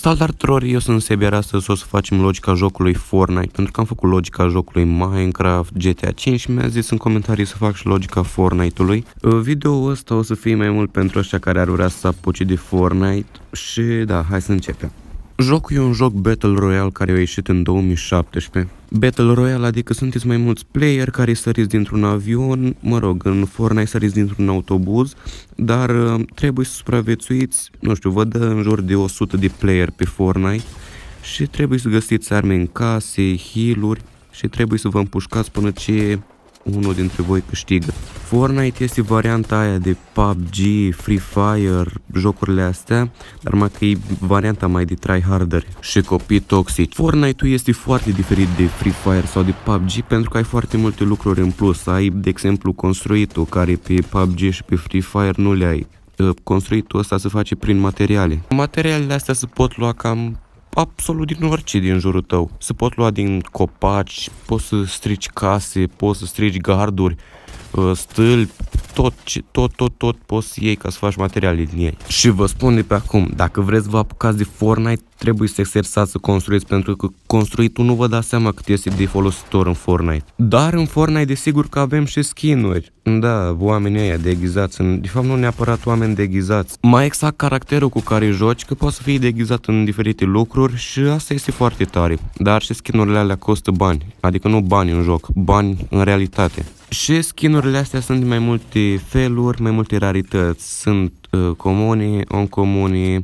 Salutare tuturor, eu sunt Sebi, iar astăzi o să facem logica jocului Fortnite, pentru că am făcut logica jocului Minecraft, GTA 5 și mi-a zis în comentarii să fac și logica Fortnite-ului. Videoul ăsta o să fie mai mult pentru ăștia care ar vrea să apuce de Fortnite și da, hai să începem. Jocul e un joc Battle Royale care a ieșit în 2017. Battle Royale adică sunteți mai mulți player care săriți dintr-un avion, mă rog, în Fortnite săriți dintr-un autobuz, dar trebuie să supraviețuiți, nu știu, vă dă în jur de 100 de player pe Fortnite și trebuie să găsiți arme în case, heal-uri și trebuie să vă împușcați până ce unul dintre voi câștigă. Fortnite este varianta aia de PUBG, Free Fire, jocurile astea, dar mai că e varianta mai de tryharder și copii toxici. Fortnite-ul este foarte diferit de Free Fire sau de PUBG pentru că ai foarte multe lucruri în plus. Ai, de exemplu, construitul care pe PUBG și pe Free Fire nu le ai. Construitul ăsta se face prin materiale. Materialele astea se pot lua cam absolut din orice din jurul tău. Se pot lua din copaci, poți să strici case, poți să strici garduri, stâlpi, tot poți să iei ca să faci materiale din ei. Și vă spun de pe acum, dacă vreți să vă apucați de Fortnite, trebuie să exersați să construiți, pentru că construitul nu vă dați seama cât este de folositor în Fortnite. Dar în Fortnite desigur că avem și skin-uri. Da, oamenii ăia deghizați, de fapt nu neapărat oameni deghizați. Mai exact caracterul cu care joci, că poate să fie deghizat în diferite lucruri și asta este foarte tare. Dar și skin-urile alea costă bani, adică nu bani în joc, bani în realitate. Și skin-urile astea sunt de mai multe feluri, mai multe rarități. Sunt comune, uncomune,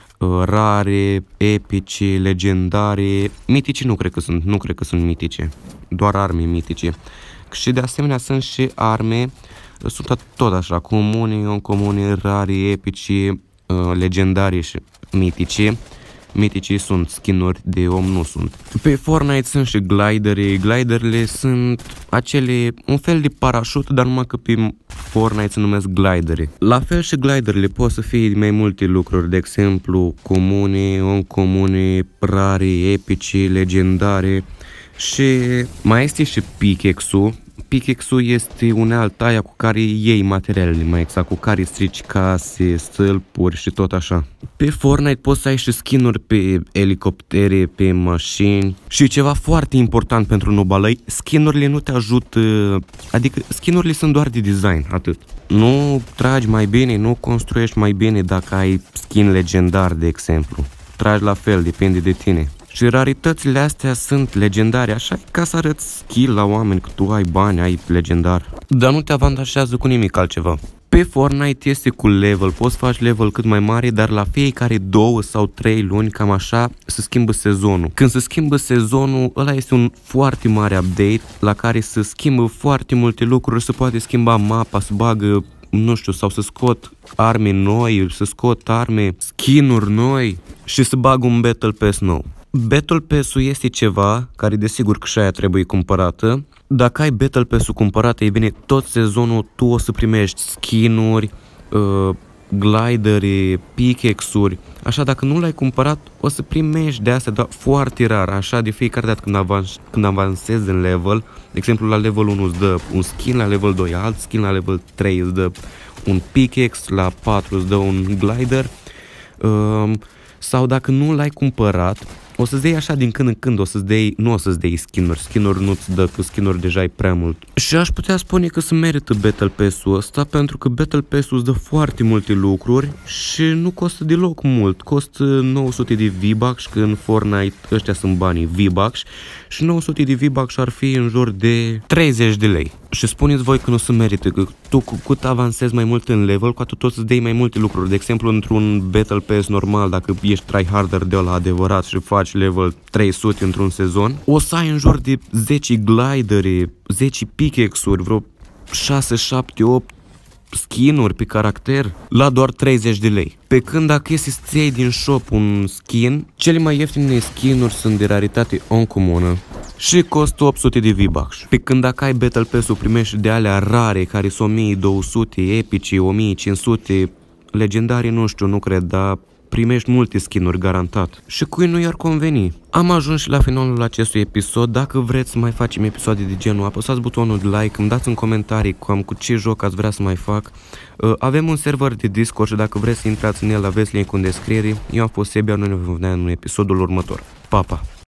rare, epice, legendare. Mitice nu cred că sunt mitice, doar arme mitice. Și de asemenea sunt și arme, sunt tot așa, comune, uncomune, rare, epice, legendare și mitice. Miticii sunt, skin-uri de om nu sunt. Pe Fortnite sunt și glidere. Gliderele sunt un fel de parașut, dar numai că pe Fortnite se numesc glidere. La fel și gliderele pot să fie mai multe lucruri, de exemplu comune, uncomune, rare, epice, legendare. Și mai este și pickaxe-ul. Pickaxe-ul este unealta aia cu care iei materialele, mai exact, cu care strici case, stâlpuri și tot așa. Pe Fortnite poți să ai și skin-uri pe elicoptere, pe mașini. Și ceva foarte important pentru nobalăi, skin-urile nu te ajută, adică skin-urile sunt doar de design, atât. Nu tragi mai bine, nu construiești mai bine dacă ai skin legendar, de exemplu. Tragi la fel, depinde de tine. Și raritățile astea sunt legendare, așa ca să arăți skill la oameni, că tu ai bani, ai legendar. Dar nu te avantajează cu nimic altceva. Pe Fortnite este cu level, poți faci level cât mai mare, dar la fiecare 2 sau 3 luni, cam așa, se schimbă sezonul. Când se schimbă sezonul, ăla este un foarte mare update la care se schimbă foarte multe lucruri, se poate schimba mapa, se bagă, nu știu, sau să scot arme noi, să scot arme, skin-uri noi și să bag un Battle Pass nou. Battle Pass-ul este ceva care desigur că și aia trebuie cumpărată. Dacă ai Battle Pass-ul cumpărat, e bine, tot sezonul tu o să primești skin-uri, glidere, pickaxe-uri. Așa, dacă nu l-ai cumpărat, o să primești de astea, dar foarte rar. Așa, de fiecare dată când avansezi în level, de exemplu la level 1 îți dă un skin, la level 2 alt skin, la level 3 îți dă un pickaxe, la 4 îți dă un glider. Sau dacă nu l-ai cumpărat, o să-ți dai așa din când în când, nu o să-ți dai skin-uri nu-ți dă, că skin-uri deja ai prea mult. Și aș putea spune că se merită Battle Pass-ul ăsta, pentru că Battle Pass-ul îți dă foarte multe lucruri și nu costă deloc mult. Costă 900 de V-Bucks, că în Fortnite ăștia sunt banii V-Bucks, și 900 de V-Bucks ar fi în jur de 30 de lei. Și spuneți voi că nu se merită, că tu cu cât avansezi mai mult în level, cu atât tot să-ți dai mai multe lucruri. De exemplu, într-un Battle Pass normal, dacă ești tryharder de ăla adevărat și faci level 300 într-un sezon, o să ai în jur de 10 glidere, 10 pickaxe-uri, vreo 6, 7, 8 skin-uri pe caracter la doar 30 de lei. Pe când dacă este să iei din shop un skin, cele mai ieftine skin-uri sunt de raritate uncomună și costă 800 de V-Bucks. Pe când dacă ai Battle Pass-ul primești de alea rare, care sunt 1200, epice, 1500, legendare nu știu, nu cred, dar primești multe skin-uri garantat. Și cui nu i-ar conveni? Am ajuns și la finalul acestui episod. Dacă vreți să mai facem episoade de genul, apăsați butonul de like, îmi dați în comentarii cam cu ce joc ați vrea să mai fac. Avem un server de Discord și dacă vreți să intrați în el, aveți link în descriere. Eu am fost Sebi, noi ne vom vedea în episodul următor. Pa, pa!